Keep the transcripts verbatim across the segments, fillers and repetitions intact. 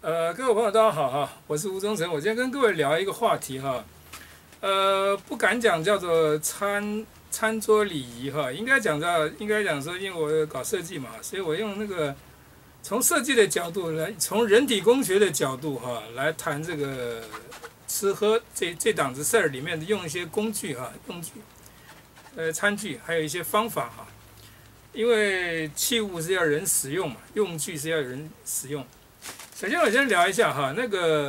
呃，各位朋友，大家好哈，我是吴忠诚。我今天跟各位聊一个话题哈，呃，不敢讲叫做餐餐桌礼仪哈，应该讲到应该讲说，因为我搞设计嘛，所以我用那个从设计的角度来，从人体工学的角度哈来谈这个吃喝这这档子事儿里面的用一些工具哈，用具，呃，餐具，还有一些方法哈，因为器物是要人使用嘛，用具是要人使用。首先，我先聊一下哈，那个，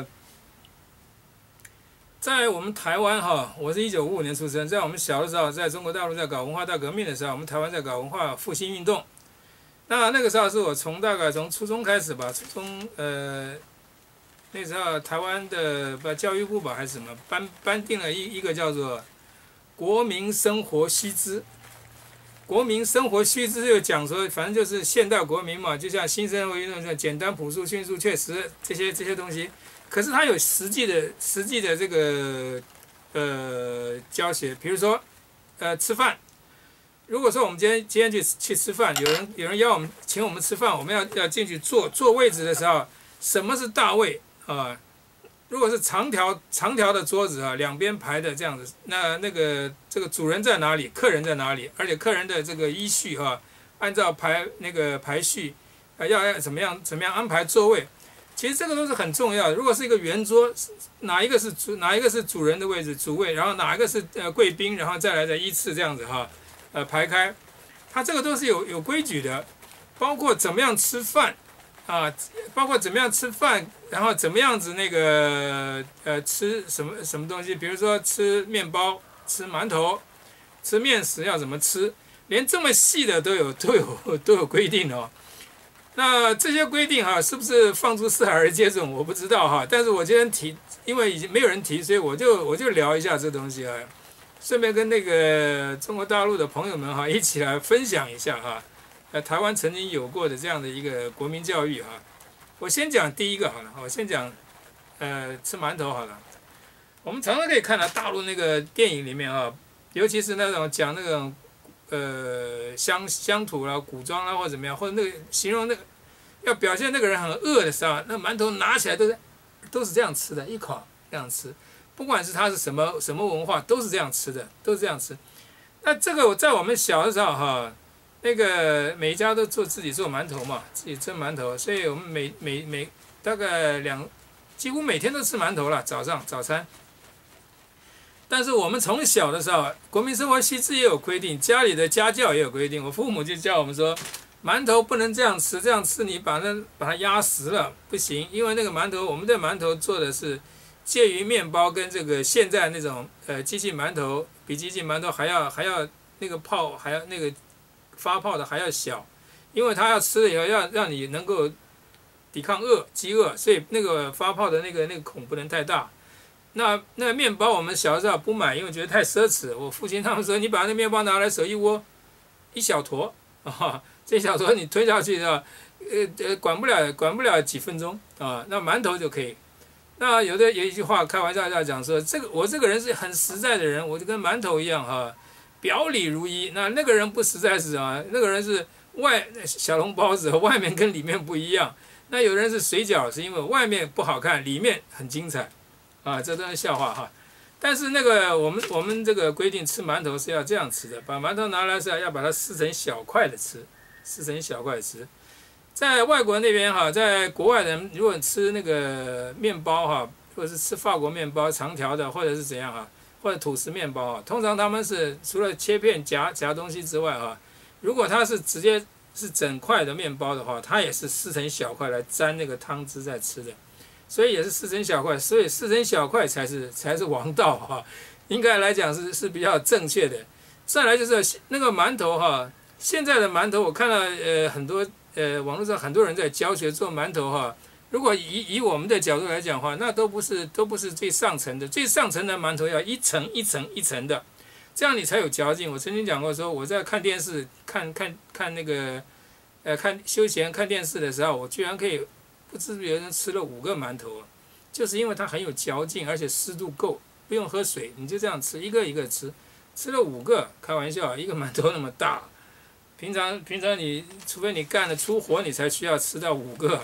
在我们台湾哈，我是一九五五年出生，在我们小的时候，在中国大陆在搞文化大革命的时候，我们台湾在搞文化复兴运动。那那个时候是我从大概从初中开始吧，初中呃，那时候台湾的不教育部吧还是什么颁颁定了一一个叫做国民生活须知。国民生活须知就讲说，反正就是现代国民嘛，就像新生活运动这样简单、朴素、迅速、确实这些这些东西。可是它有实际的、实际的这个呃教学，比如说呃吃饭。如果说我们今天今天去去吃饭，有人有人邀我们请我们吃饭，我们要要进去坐坐位置的时候，什么是大位啊？如果是长条长条的桌子啊，两边排的这样子，那那个这个主人在哪里，客人在哪里，而且客人的这个依序哈、啊，按照排那个排序，啊要要怎么样怎么样安排座位，其实这个都是很重要的。如果是一个圆桌，哪一个是主哪一个是主人的位置主位，然后哪一个是呃贵宾，然后再来再依次这样子哈、啊，呃排开，它这个都是有有规矩的，包括怎么样吃饭。啊，包括怎么样吃饭，然后怎么样子那个呃吃什么什么东西，比如说吃面包、吃馒头、吃面食要怎么吃，连这么细的都有都有都有规定哦。那这些规定哈，是不是放诸四海而皆准，我不知道哈。但是我今天提，因为已经没有人提，所以我就我就聊一下这东西啊，顺便跟那个中国大陆的朋友们哈一起来分享一下哈。呃，台湾曾经有过的这样的一个国民教育哈，我先讲第一个好了，我先讲，呃，吃馒头好了。我们常常可以看到大陆那个电影里面啊，尤其是那种讲那种呃乡乡土啦、古装啦或者怎么样，或者那个形容那个要表现那个人很饿的时候，那馒头拿起来都是都是这样吃的，一口这样吃，不管是他是什么什么文化，都是这样吃的，都是这样吃。那这个在我们小的时候哈。那个每一家都做自己做馒头嘛，自己蒸馒头，所以我们每每每大概两，几乎每天都吃馒头了，早上早餐。但是我们从小的时候，国民生活须知也有规定，家里的家教也有规定。我父母就教我们说，馒头不能这样吃，这样吃你把那把它压实了不行，因为那个馒头，我们的馒头做的是介于面包跟这个现在那种呃机器馒头，比机器馒头还要还要那个泡还要那个。发泡的还要小，因为它要吃了以后要让你能够抵抗饿饥饿，所以那个发泡的那个那个孔不能太大。那那面包我们小时候不买，因为觉得太奢侈。我父亲他们说，你把那面包拿来手一握，一小坨啊，这小坨你吞下去的，呃呃管不了管不了几分钟啊，那馒头就可以。那有的有一句话开玩笑在讲说，这个我这个人是很实在的人，我就跟馒头一样哈、啊。表里如一，那那个人不实在是啊，那个人是外小笼包子，外面跟里面不一样。那有人是水饺，是因为外面不好看，里面很精彩，啊，这都是笑话哈。但是那个我们我们这个规定吃馒头是要这样吃的，把馒头拿来是要把它撕成小块的吃，撕成小块吃。在外国那边哈，在国外人如果吃那个面包哈，或者是吃法国面包长条的，或者是怎样哈。或者吐司面包啊，通常他们是除了切片夹夹东西之外啊，如果它是直接是整块的面包的话，它也是撕成小块来沾那个汤汁在吃的，所以也是撕成小块，所以撕成小块才是才是王道哈、啊，应该来讲是是比较正确的。再来就是那个馒头哈、啊，现在的馒头我看到呃很多呃网络上很多人在教学做馒头哈、啊。如果以以我们的角度来讲的话，那都不是都不是最上层的，最上层的馒头要一层一层一层的，这样你才有嚼劲。我曾经讲过说，我在看电视看看看那个，呃，看休闲看电视的时候，我居然可以不知不觉地吃了五个馒头，就是因为它很有嚼劲，而且湿度够，不用喝水，你就这样吃，一个一个吃，吃了五个，开玩笑，一个馒头那么大，平常平常你除非你干了出活，你才需要吃到五个。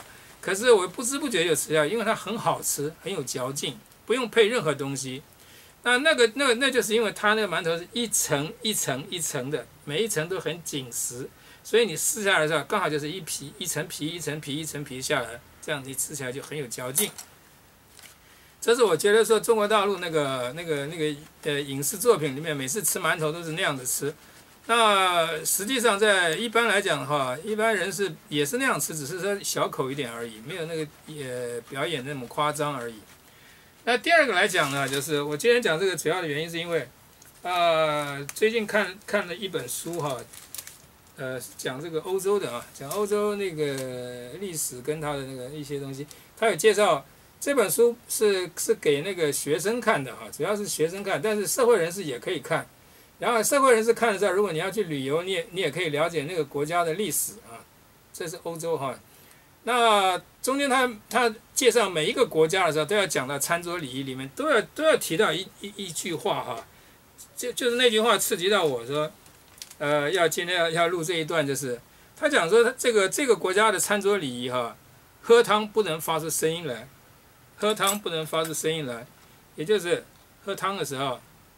可是我不知不觉就吃下，因为它很好吃，很有嚼劲，不用配任何东西。那那个那个那就是因为它那个馒头是一层一层一层的，每一层都很紧实，所以你撕下来的时候刚好就是一皮一层皮一层皮一层皮下来，这样你吃起来就很有嚼劲。这是我觉得说中国大陆那个那个那个呃影视作品里面，每次吃馒头都是那样子吃。那实际上在一般来讲的话，一般人是也是那样吃，只是说小口一点而已，没有那个也表演那么夸张而已。那第二个来讲呢，就是我今天讲这个主要的原因是因为，呃，最近看看了一本书哈，呃，讲这个欧洲的啊，讲欧洲那个历史跟它的那个一些东西，他有介绍。这本书是是给那个学生看的哈，主要是学生看，但是社会人士也可以看。然后社会人士看的时候，如果你要去旅游，你也你也可以了解那个国家的历史啊。这是欧洲哈。那中间他他介绍每一个国家的时候，都要讲到餐桌礼仪里面，都要都要提到一一一句话哈，就就是那句话刺激到我说，呃，要今天要要录这一段，就是他讲说这个这个国家的餐桌礼仪哈，喝汤不能发出声音来。喝汤不能发出声音来，也就是喝汤的时候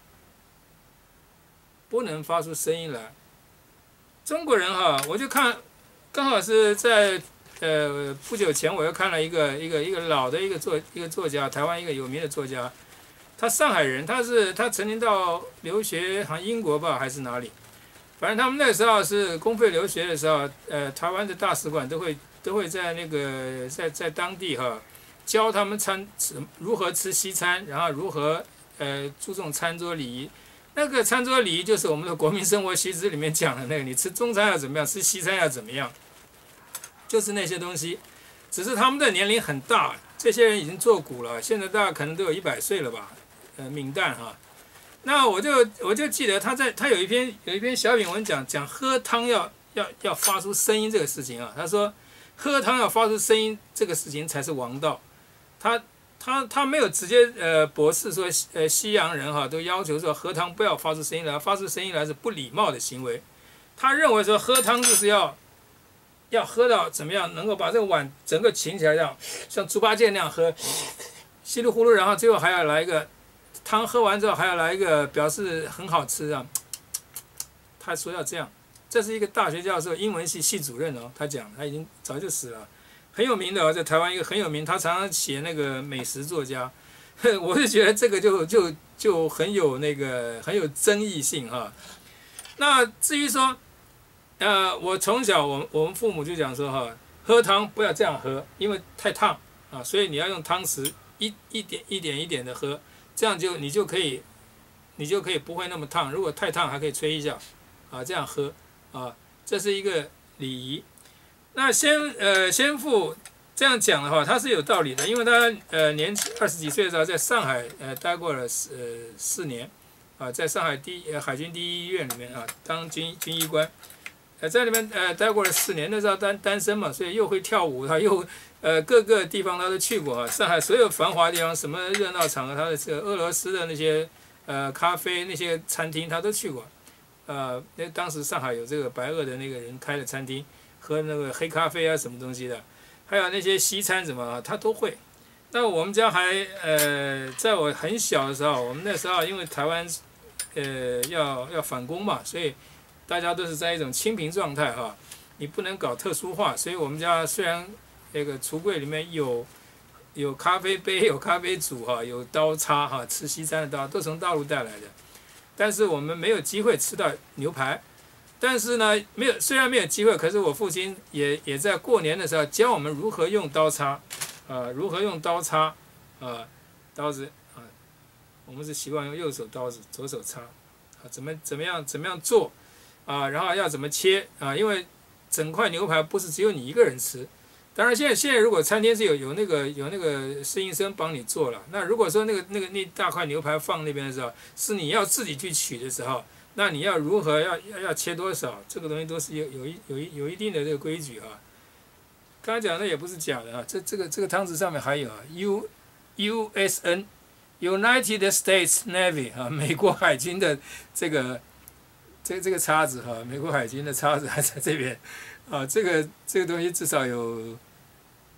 不能发出声音来。中国人哈，我就看，刚好是在呃不久前，我又看了一个一个一个老的一个作一个作家，台湾一个有名的作家，他上海人，他是他曾经到留学，好像英国吧还是哪里，反正他们那时候是公费留学的时候，呃，台湾的大使馆都会都会在那个在在当地哈。教他们餐吃如何吃西餐，然后如何呃注重餐桌礼仪。那个餐桌礼仪就是我们的国民生活须知里面讲的那个，你吃中餐要怎么样，吃西餐要怎么样，就是那些东西。只是他们的年龄很大，这些人已经作古了，现在大概可能都有一百岁了吧，呃，闽淡哈。那我就我就记得他在他有一篇有一篇小品文讲讲喝汤要要要发出声音这个事情啊，他说喝汤要发出声音这个事情才是王道。他他他没有直接呃驳斥说呃西洋人哈都要求说喝汤不要发出声音来，发出声音来是不礼貌的行为。他认为说喝汤就是要要喝到怎么样，能够把这个碗整个擎起来，这样像猪八戒那样喝，稀里糊涂，然后最后还要来一个汤喝完之后还要来一个表示很好吃啊。他说要这样，这是一个大学教授，英文系系主任哦，他讲他已经早就死了。很有名的哦，在台湾一个很有名，他常常写那个美食作家，我是觉得这个就就就很有那个很有争议性哈。那至于说，呃，我从小我我们父母就讲说哈，喝汤不要这样喝，因为太烫啊，所以你要用汤匙一一点一点一点的喝，这样就你就可以你就可以不会那么烫。如果太烫还可以吹一下，啊，这样喝啊，这是一个礼仪。那先呃先父这样讲的话，他是有道理的，因为他呃年二十几岁的时候在上海呃待过了呃四年，啊，在上海第呃海军第一医院里面啊当军军医官，呃在里面呃待过了四年，那时候单单身嘛，所以又会跳舞，他又呃各个地方他都去过啊，上海所有繁华地方，什么热闹场合，他的这个俄罗斯的那些呃咖啡那些餐厅他都去过，呃那当时上海有这个白俄的那个人开的餐厅。喝那个黑咖啡啊，什么东西的，还有那些西餐什么，他都会。那我们家还呃，在我很小的时候，我们那时候因为台湾呃要要反攻嘛，所以大家都是在一种清贫状态哈，你不能搞特殊化，所以我们家虽然那个橱柜里面有有咖啡杯、有咖啡煮哈、有刀叉哈，吃西餐的刀都从大陆带来的，但是我们没有机会吃到牛排。但是呢，没有，虽然没有机会，可是我父亲也也在过年的时候教我们如何用刀叉，啊、呃，如何用刀叉，啊、呃，刀子啊、呃，我们是习惯用右手刀子，左手叉，啊，怎么怎么样怎么样做，啊、呃，然后要怎么切啊、呃，因为整块牛排不是只有你一个人吃，当然现在现在如果餐厅是有有那个有那个侍应生帮你做了，那如果说那个那个那大块牛排放那边的时候，是你要自己去取的时候。那你要如何要要要切多少？这个东西都是有有一有一有一定的这个规矩啊。刚才讲的也不是假的啊，这这个这个汤匙上面还有啊 ，U U S N United States Navy 啊，美国海军的这个这这个叉子哈、啊，美国海军的叉子还在这边啊，这个这个东西至少有至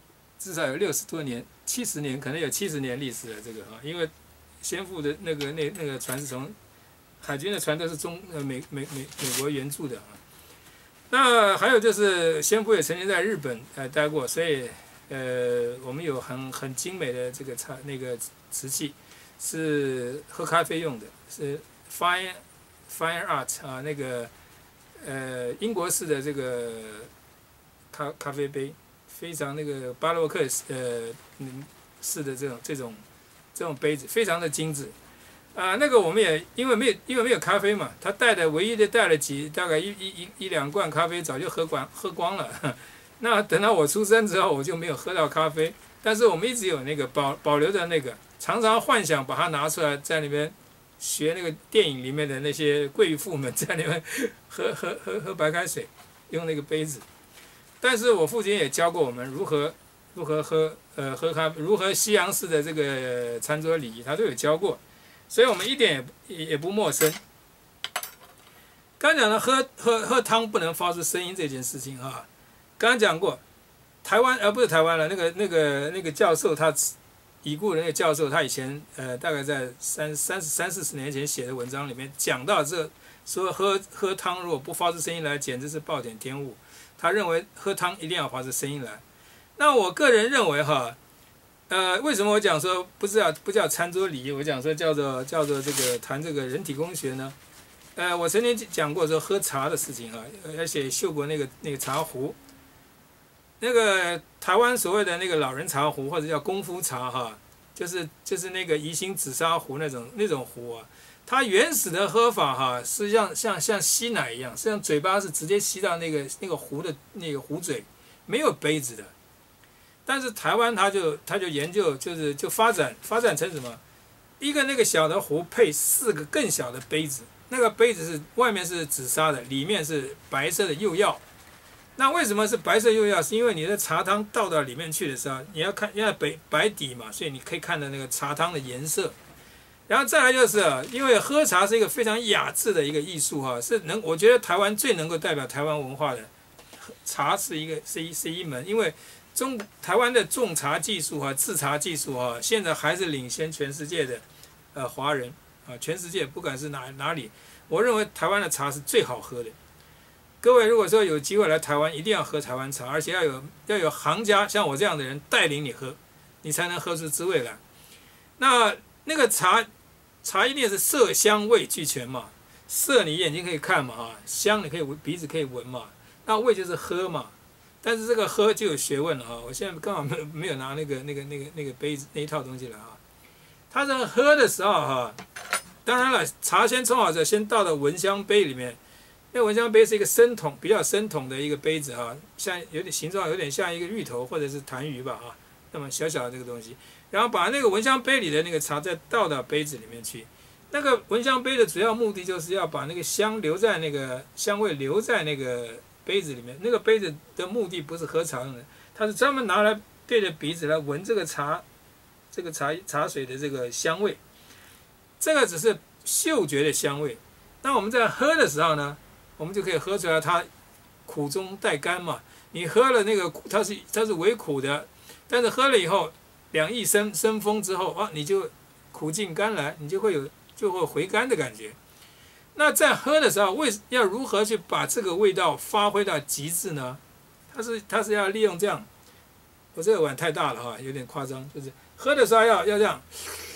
至少有六十多年、七十年，可能有七十年历史了。这个啊，因为先父的那个那那个船是从海军的船都是中呃美美美美国援助的啊。那还有就是先父也曾经在日本呃待过，所以呃我们有很很精美的这个茶那个瓷器，是喝咖啡用的，是 fine fine art 啊那个呃英国式的这个咖咖啡杯。非常那个巴洛克呃嗯式的这种这种这种杯子，非常的精致啊、呃。那个我们也因为没有因为没有咖啡嘛，他带的唯一的带了几大概一一一一两罐咖啡，早就喝光喝光了。那等到我出生之后，我就没有喝到咖啡。但是我们一直有那个保保留的那个，常常幻想把它拿出来，在那边学那个电影里面的那些贵妇们在那边喝喝喝喝白开水，用那个杯子。但是我父亲也教过我们如何如何喝呃喝咖啡，如何西洋式的这个餐桌礼仪，他都有教过，所以我们一点也也不陌生。刚讲的喝喝喝汤不能发出声音这件事情啊，刚刚讲过，台湾而、呃、不是台湾了，那个那个那个教授他已故的那个教授，他以前呃大概在三三十三四十年前写的文章里面讲到这，说喝喝汤如果不发出声音来，简直是暴殄天物。他认为喝汤一定要发出声音来。那我个人认为哈，呃，为什么我讲说不是叫不叫餐桌礼仪，我讲说叫做叫做这个谈这个人体工学呢？呃，我曾经讲过说喝茶的事情哈，而且秀过那个那个茶壶，那个台湾所谓的那个老人茶壶或者叫功夫茶哈，就是就是那个宜兴紫砂壶那种那种壶啊。它原始的喝法哈，是像像像吸奶一样，实际上嘴巴是直接吸到那个那个壶的那个壶嘴，没有杯子的。但是台湾它就它就研究就是就发展发展成什么，一个那个小的壶配四个更小的杯子，那个杯子是外面是紫砂的，里面是白色的釉药。那为什么是白色釉药？是因为你的茶汤倒到里面去的时候，你要看因为白白底嘛，所以你可以看到那个茶汤的颜色。然后再来就是，因为喝茶是一个非常雅致的一个艺术哈，是能我觉得台湾最能够代表台湾文化的茶是一个是一是一门，因为中台湾的种茶技术哈、制茶技术哈，现在还是领先全世界的呃华人啊，全世界不管是哪哪里，我认为台湾的茶是最好喝的。各位如果说有机会来台湾，一定要喝台湾茶，而且要有要有行家像我这样的人带领你喝，你才能喝出滋味来。那那个茶。茶一定是色香味俱全嘛，色你眼睛可以看嘛啊，香你可以闻，鼻子可以闻嘛，那味就是喝嘛。但是这个喝就有学问了啊，我现在刚好没有没有拿那个那个那个那个杯子那一套东西来啊。他这个喝的时候哈，当然了，茶先冲好之后，先倒到蚊香杯里面。那蚊香杯是一个深桶，比较深桶的一个杯子哈，像有点形状有点像一个芋头或者是痰盂吧啊，那么小小的这个东西。然后把那个蚊香杯里的那个茶再倒到杯子里面去。那个蚊香杯的主要目的就是要把那个香留在那个香味留在那个杯子里面。那个杯子的目的不是喝茶用的，它是专门拿来对着鼻子来闻这个茶，这个茶茶水的这个香味。这个只是嗅觉的香味。那我们在喝的时候呢，我们就可以喝出来它苦中带甘嘛。你喝了那个它是它是微苦的，但是喝了以后。两翼生生风之后啊，你就苦尽甘来，你就会有就会回甘的感觉。那在喝的时候，为要如何去把这个味道发挥到极致呢？它是它是要利用这样，我这个碗太大了哈，有点夸张，就是喝的时候要要这样，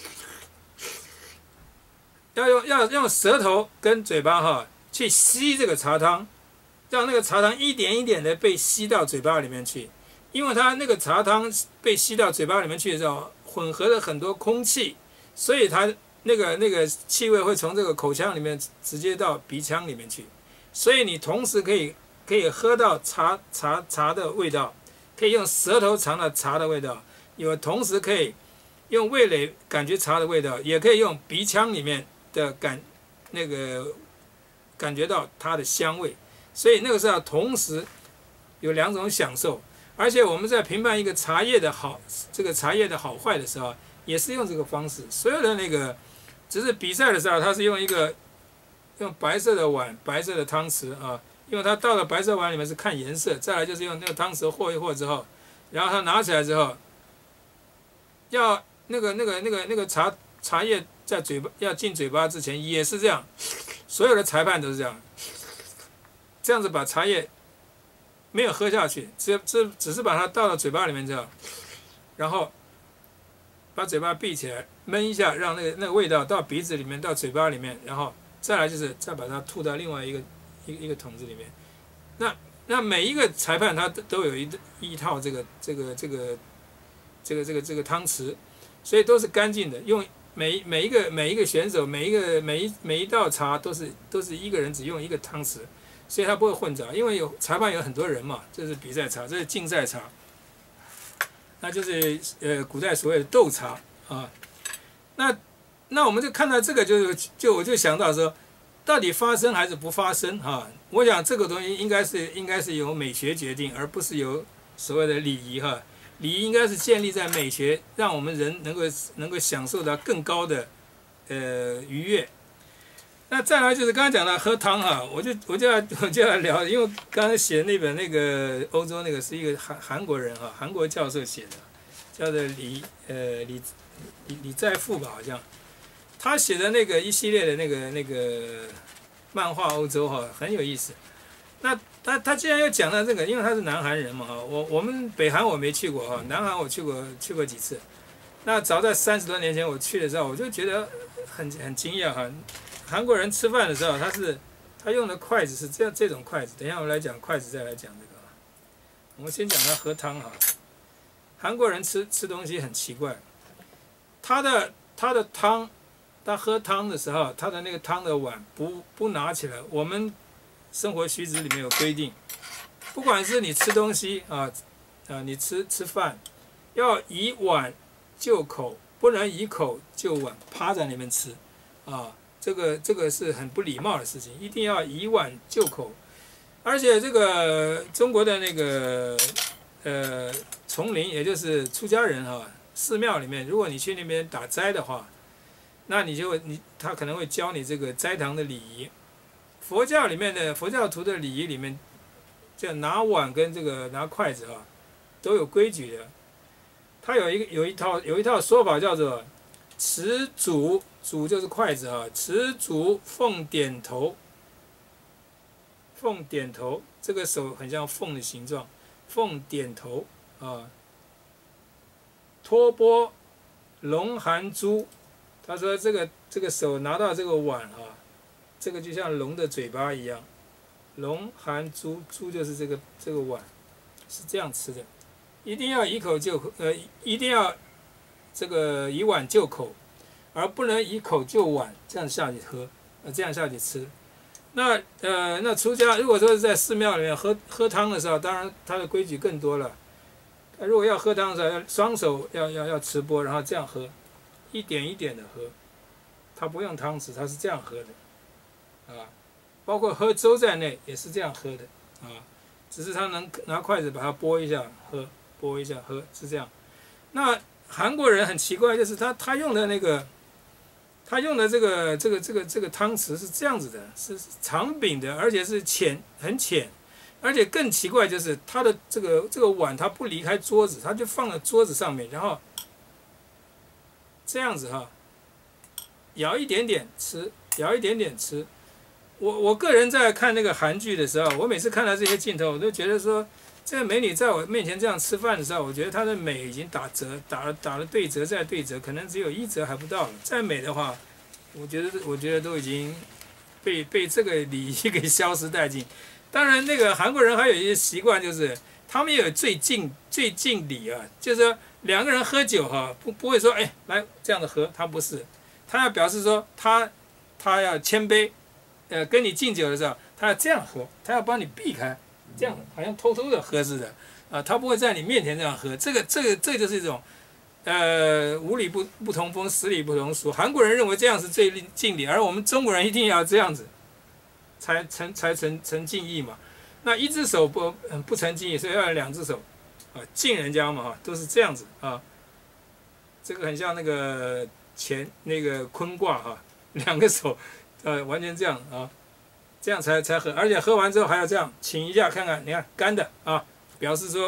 要用要用舌头跟嘴巴哈去吸这个茶汤，让那个茶汤一点一点的被吸到嘴巴里面去。因为它那个茶汤被吸到嘴巴里面去的时候，混合了很多空气，所以它那个那个气味会从这个口腔里面直接到鼻腔里面去，所以你同时可以可以喝到茶茶茶的味道，可以用舌头尝到茶的味道，有同时可以用味蕾感觉茶的味道，也可以用鼻腔里面的感那个感觉到它的香味，所以那个时候同时有两种享受。而且我们在评判一个茶叶的好，这个茶叶的好坏的时候，也是用这个方式。所有的那个，只是比赛的时候，它是用一个用白色的碗、白色的汤匙啊，因为它倒到白色碗里面是看颜色。再来就是用那个汤匙和一和之后， 然后他拿起来之后，要那个那个那个那个茶茶叶在嘴巴要进嘴巴之前也是这样，所有的裁判都是这样，这样子把茶叶没有喝下去，只只只是把它倒到嘴巴里面之后，然后把嘴巴闭起来，闷一下，让那个那个味道到鼻子里面，到嘴巴里面，然后再来就是再把它吐到另外一个一个一个桶子里面。那那每一个裁判他都有一一套这个这个这个这个这个这个汤匙，所以都是干净的。用每每一个每一个选手每一个每一每一道茶都是都是一个人只用一个汤匙，所以他不会混杂，因为有裁判有很多人嘛，这是比赛茶，这是竞赛茶。那就是呃古代所谓的斗茶啊，那那我们就看到这个就就我就想到说，到底发生还是不发生啊？我想这个东西应该是应该是由美学决定，而不是由所谓的礼仪哈。礼仪应该是建立在美学，让我们人能够能够享受到更高的呃愉悦。那再来就是刚刚讲到喝汤哈，我就我就要我就要聊，因为刚才写那本那个欧洲那个是一个韩韩国人哈，韩国教授写的，叫做李呃李李李在富吧好像，他写的那个一系列的那个那个漫画欧洲哈很有意思。那他他既然要讲到这个，因为他是南韩人嘛哈，我我们北韩我没去过哈，南韩我去过去过几次。那早在三十多年前我去的时候，我就觉得很很惊讶哈。韩国人吃饭的时候，他是他用的筷子是这样这种筷子。等一下我们来讲筷子，再来讲这个。我们先讲他喝汤哈。韩国人吃吃东西很奇怪，他的他的汤，他喝汤的时候，他的那个汤的碗不不拿起来。我们生活须知里面有规定，不管是你吃东西啊啊，你吃吃饭，要以碗就口，不能以口就碗，趴在那边吃啊。这个这个是很不礼貌的事情，一定要以碗就口。而且这个中国的那个呃丛林，也就是出家人哈、啊，寺庙里面，如果你去那边打斋的话，那你就你他可能会教你这个斋堂的礼仪。佛教里面的佛教徒的礼仪里面，这拿碗跟这个拿筷子啊，都有规矩的。他有一个有一套有一套说法叫做持箸。箸就是筷子啊，持箸凤点头，凤点头，这个手很像凤的形状，凤点头啊。托钵龙含珠，他说这个这个手拿到这个碗啊，这个就像龙的嘴巴一样，龙含珠，珠就是这个这个碗，是这样吃的，一定要以口就口，呃，一定要这个以碗就口。而不能以口就碗，这样下去喝，呃，这样下去吃。那呃，那出家如果说是在寺庙里面喝喝汤的时候，当然他的规矩更多了。如果要喝汤的时候，要双手要要要持钵，然后这样喝，一点一点的喝。他不用汤匙，他是这样喝的，啊，包括喝粥在内也是这样喝的，啊，只是他能拿筷子把它拨一下喝，拨一下喝，是这样。那韩国人很奇怪，就是他他用的那个。他用的这个这个这个这个汤匙是这样子的，是长柄的，而且是浅很浅，而且更奇怪就是他的这个这个碗，它不离开桌子，他就放在桌子上面，然后这样子哈，舀一点点吃，舀一点点吃。我我个人在看那个韩剧的时候，我每次看到这些镜头，我都觉得说，这个美女在我面前这样吃饭的时候，我觉得她的美已经打折，打了打了对折再对折，可能只有一折还不到了。再美的话，我觉得我觉得都已经被被这个礼仪给消失殆尽。当然，那个韩国人还有一些习惯，就是他们也有最敬最敬礼啊，就是说两个人喝酒哈，不不会说哎来这样的喝，他不是，他要表示说他他要谦卑，呃跟你敬酒的时候，他要这样喝，他要帮你避开。这样好像偷偷的喝似的，啊，他不会在你面前这样喝。这个这个这就是一种，呃，五礼不不同风，十礼不同俗。韩国人认为这样是最敬礼，而我们中国人一定要这样子，才成才成成敬意嘛。那一只手不不成敬意，所以要两只手，啊，敬人家嘛哈，都是这样子啊。这个很像那个乾那个坤卦哈，两个手，呃，完全这样啊。这样才才喝，而且喝完之后还要这样请一下看看，你看干的啊，表示说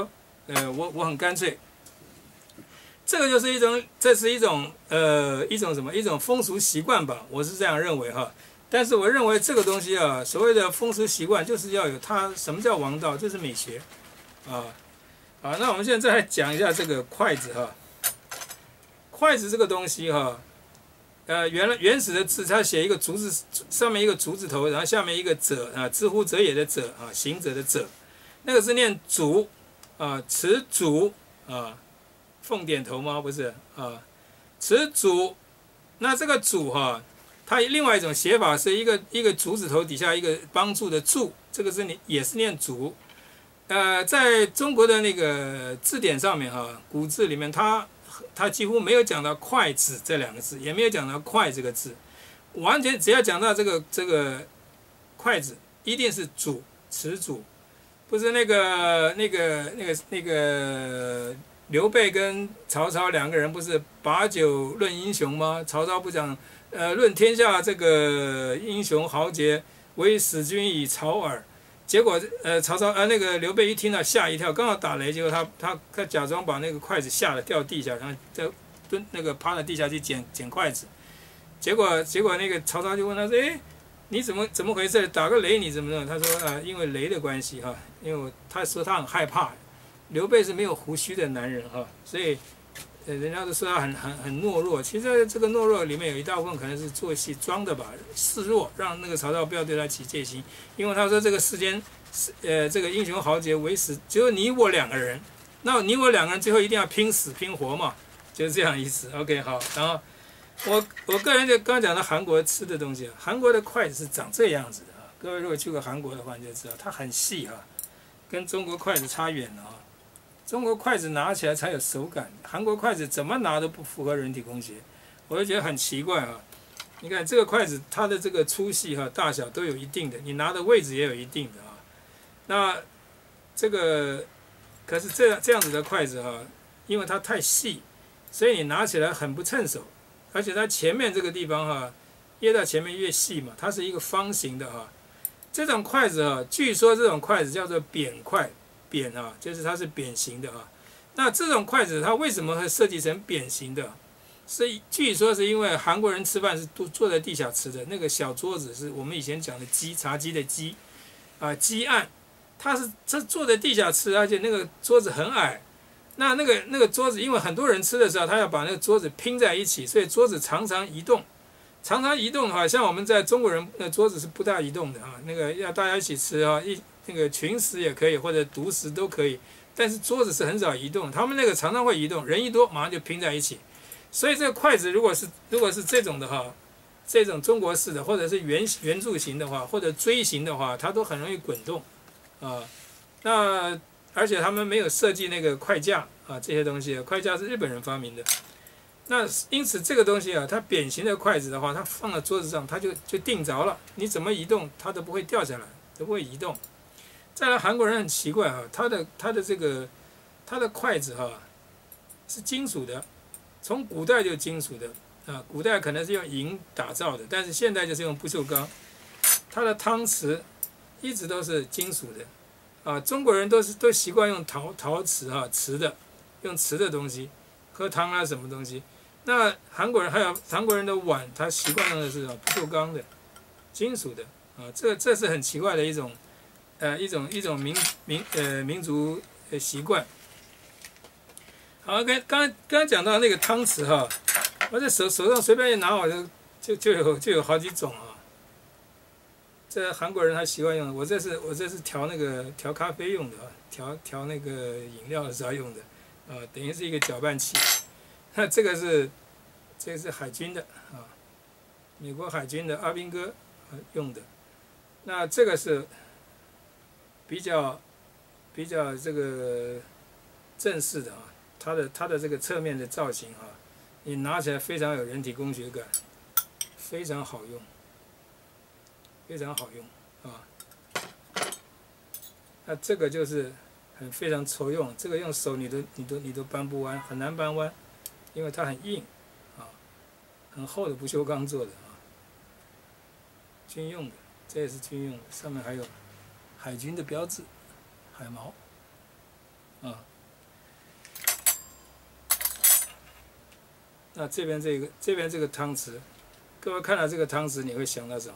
呃，我我很干脆。这个就是一种，这是一种呃一种什么一种风俗习惯吧，我是这样认为哈。但是我认为这个东西啊，所谓的风俗习惯，就是要有它什么叫王道，这是美学啊。好，那我们现在再来讲一下这个筷子哈。筷子这个东西哈，呃，原来原始的字，它写一个竹字，上面一个竹字头，然后下面一个者啊，知乎者也的者啊，行者的者，那个是念竹啊，持竹啊。凤点头吗？不是啊，持竹。那这个竹哈，它另外一种写法是一个一个竹字头底下一个帮助的助，这个是你也是念竹。呃，在中国的那个字典上面哈，古字里面它它几乎没有讲到筷子这两个字，也没有讲到筷这个字，完全只要讲到这个这个筷子，一定是主持主，不是那个那个那个那个。刘备跟曹操两个人不是把酒论英雄吗？曹操不讲，呃，论天下这个英雄豪杰，唯使君以曹耳。结果，呃，曹操呃那个刘备一听到吓一跳，刚好打雷，结果他他他假装把那个筷子吓得掉地下，然后在蹲那个趴在地下去捡捡筷子。结果结果那个曹操就问他说：“哎，你怎么怎么回事？打个雷你怎么弄？”他说：“啊、呃，因为雷的关系哈，因为我他说他很害怕。”刘备是没有胡须的男人哈，所以，呃，人家都说他很很很懦弱。其实这个懦弱里面有一大部分可能是做戏装的吧，示弱，让那个曹操不要对他起戒心。因为他说这个世间，呃，这个英雄豪杰唯死只有你我两个人，那你我两个人最后一定要拼死拼活嘛，就是这样意思。OK， 好，然后我我个人就刚刚讲到韩国吃的东西，韩国的筷子是长这样子的啊。各位如果去过韩国的话，你就知道它很细哈，跟中国筷子差远了啊。中国筷子拿起来才有手感，韩国筷子怎么拿都不符合人体工学，我就觉得很奇怪啊。你看这个筷子，它的这个粗细和大小都有一定的，你拿的位置也有一定的啊。那这个可是这样这样子的筷子哈，因为它太细，所以你拿起来很不趁手，而且它前面这个地方哈，越到前面越细嘛，它是一个方形的哈。这种筷子哈，据说这种筷子叫做扁筷。扁啊，就是它是扁形的啊。那这种筷子它为什么会设计成扁形的？是据说是因为韩国人吃饭是都坐在地下吃的，那个小桌子是我们以前讲的鸡茶几的鸡啊，鸡案，它是这坐在地下吃，而且那个桌子很矮。那那个那个桌子，因为很多人吃的时候，他要把那个桌子拼在一起，所以桌子常常移动。常常移动的话，像我们在中国人那桌子是不大移动的啊，那个要大家一起吃啊，一那个群食也可以，或者独食都可以，但是桌子是很少移动，他们那个常常会移动，人一多马上就拼在一起，所以这个筷子如果是如果是这种的哈，这种中国式的或者是圆圆柱形的话，或者锥形的话，它都很容易滚动啊。那而且他们没有设计那个筷架啊，这些东西，筷架是日本人发明的。那因此这个东西啊，它扁形的筷子的话，它放在桌子上，它就就定着了，你怎么移动它都不会掉下来，都不会移动。再来，韩国人很奇怪哈，他的他的这个他的筷子哈是金属的，从古代就金属的啊，古代可能是用银打造的，但是现在就是用不锈钢。它的汤匙一直都是金属的啊，中国人都是都习惯用陶陶瓷哈瓷的，用瓷的东西喝汤啊什么东西。那韩国人还有韩国人的碗，他习惯用的是不锈钢的、金属的啊，这这是很奇怪的一种。呃，一种一种民民呃民族的习惯。好，跟刚刚刚讲到那个汤匙哈，我在手手上随便一拿，我就就就有就有好几种啊。这韩国人他习惯用的，我这是我这是调那个调咖啡用的啊，调调那个饮料的时候用的，啊，等于是一个搅拌器。那这个是这个是海军的啊，美国海军的阿兵哥用的。那这个是。比较比较这个正式的啊，它的它的这个侧面的造型啊，你拿起来非常有人体工学感，非常好用，非常好用啊。那这个就是很非常抽用，这个用手你都你都你都扳不弯，很难扳弯，因为它很硬啊，很厚的不锈钢做的啊，军用的，这也是军用的，上面还有。海军的标志，海毛，啊， 那这边这个这边这个汤匙，各位看到这个汤匙，你会想到什么？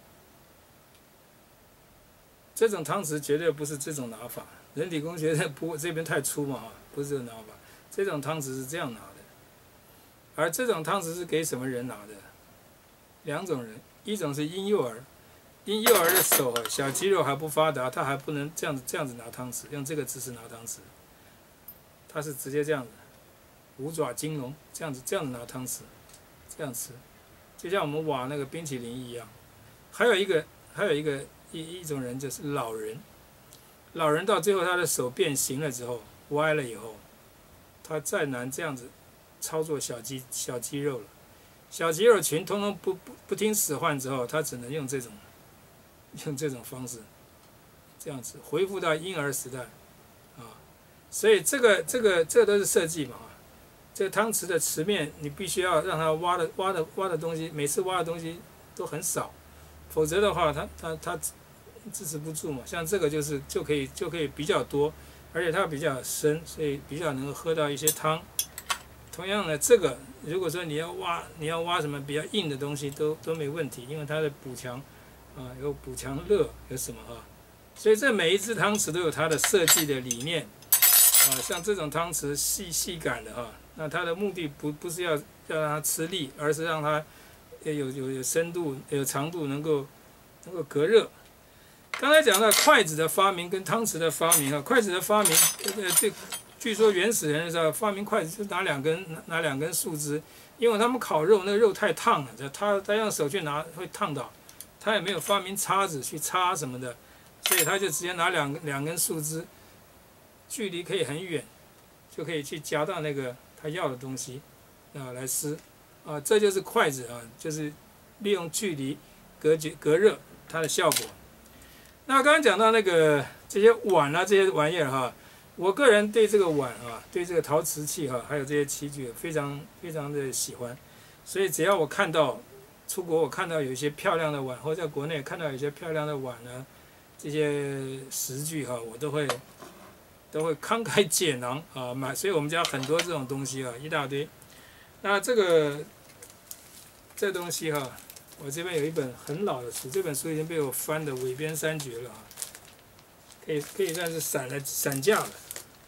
这种汤匙绝对不是这种拿法，人体工学的不这边太粗嘛，不是这种拿法。这种汤匙是这样拿的，而这种汤匙是给什么人拿的？两种人，一种是婴幼儿，婴幼儿的手啊，小肌肉还不发达，他还不能这样子这样子拿汤匙，用这个姿势拿汤匙，他是直接这样子，五爪金龙这样子这样子拿汤匙，这样吃，就像我们挖那个冰淇淋一样。还有一个还有一个一一种人就是老人，老人到最后他的手变形了之后，歪了以后，他再难这样子操作小肌小肌肉了，小肌肉群通通不不不听使唤之后，他只能用这种用这种方式，这样子恢复到婴儿时代啊。所以这个这个这都是设计嘛。这个汤匙的匙面，你必须要让它挖的挖的挖的东西，每次挖的东西都很少，否则的话，它它它支持不住嘛。像这个就是就可以就可以比较多，而且它比较深，所以比较能够喝到一些汤。同样的，这个如果说你要挖你要挖什么比较硬的东西都都没问题，因为它的补强啊有补强乐有什么啊，所以这每一只汤匙都有它的设计的理念啊。像这种汤匙细细感的哈。那它的目的不不是要要让它吃力，而是让它有有有深度、有长度，能够能够隔热。刚才讲到筷子的发明跟汤匙的发明啊，筷子的发明，呃，这据说原始人的时候发明筷子就拿两根拿拿两根树枝，因为他们烤肉那个肉太烫了，他他用手去拿会烫到，他也没有发明叉子去叉什么的，所以他就直接拿两两根树枝，距离可以很远，就可以去夹到那个他要的东西，啊，来吃，啊，这就是筷子啊，就是利用距离隔绝隔热它的效果。那刚刚讲到那个这些碗啊，这些玩意儿哈，我个人对这个碗啊，对这个陶瓷器哈，还有这些器具非常非常的喜欢，所以只要我看到出国，我看到有一些漂亮的碗，或者在国内看到有一些漂亮的碗呢，这些食具哈，我都会。都会慷慨解囊啊买，所以我们家很多这种东西啊，一大堆。那这个这东西哈、啊，我这边有一本很老的书，这本书已经被我翻的尾边三绝了啊，可以可以算是散了散架了，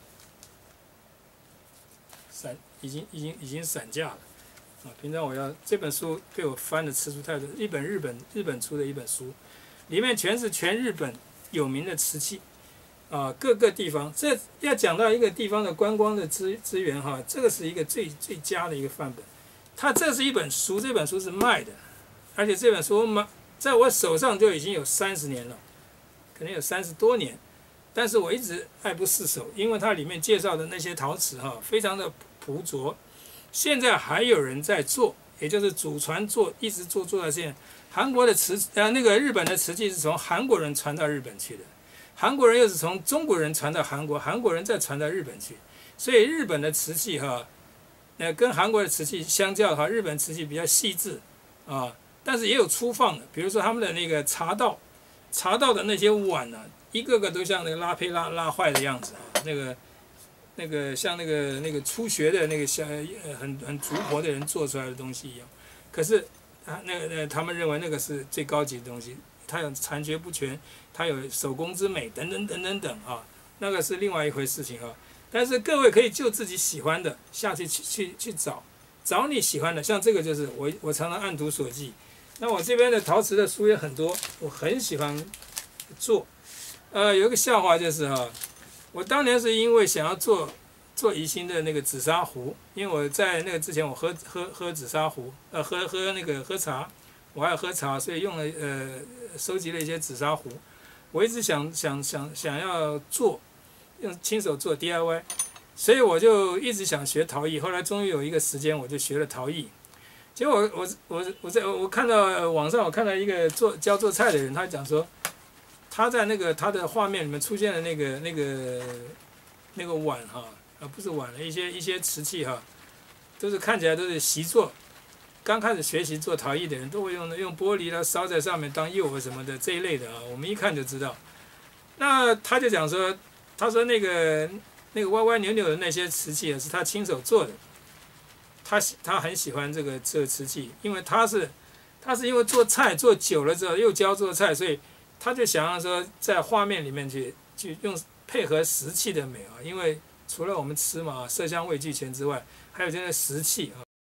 散已经已经已经散架了啊。平常我要这本书被我翻的次数太多，一本日本日本出的一本书，里面全是全日本有名的瓷器。啊，各个地方，这要讲到一个地方的观光的资资源哈，这个是一个最最佳的一个范本。它这是一本书，这本书是卖的，而且这本书嘛，在我手上就已经有三十年了，可能有三十多年，但是我一直爱不释手，因为它里面介绍的那些陶瓷哈，非常的朴拙，现在还有人在做，也就是祖传做，一直做做到现在。韩国的瓷呃那个日本的瓷器是从韩国人传到日本去的。韩国人又是从中国人传到韩国，韩国人再传到日本去，所以日本的瓷器哈，呃，跟韩国的瓷器相较哈，日本瓷器比较细致啊，但是也有粗放的，比如说他们的那个茶道，茶道的那些碗呢、啊，一个个都像那个拉胚拉拉坏的样子啊，那个那个像那个那个初学的那个像很很族婆的人做出来的东西一样，可是啊，那那他们认为那个是最高级的东西。它有残缺不全，它有手工之美，等等等等等啊，那个是另外一回事情啊。但是各位可以就自己喜欢的下去去去去找，找你喜欢的。像这个就是我我常常按图索骥。那我这边的陶瓷的书也很多，我很喜欢做。呃，有一个笑话就是哈、啊，我当年是因为想要做做宜兴的那个紫砂壶，因为我在那个之前我喝喝喝紫砂壶，呃，喝喝那个喝茶。我爱喝茶，所以用了呃收集了一些紫砂壶。我一直想想想想要做，用亲手做 D I Y， 所以我就一直想学陶艺。后来终于有一个时间，我就学了陶艺。结果我我我我在我看到网上我看到一个做教做菜的人，他讲说，他在那个他的画面里面出现的那个那个那个碗哈啊不是碗了，一些一些瓷器哈，都是看起来都是习作。刚开始学习做陶艺的人都会用用玻璃啦烧在上面当釉什么的这一类的啊，我们一看就知道。那他就讲说，他说那个那个歪歪扭扭的那些瓷器也是他亲手做的。 他他很喜欢这个这个瓷器，因为他是他是因为做菜做久了之后又教做菜，所以他就想要说在画面里面去去用配合石器的美啊，因为除了我们吃嘛色香味俱全之外，还有这个石器啊。